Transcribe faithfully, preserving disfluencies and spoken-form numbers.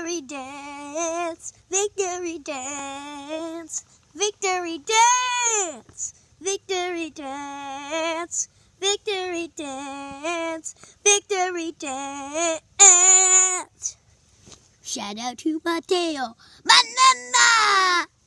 Victory dance, victory dance, victory dance, victory dance, victory dance, victory dance. Shout out to Mateo. Banana!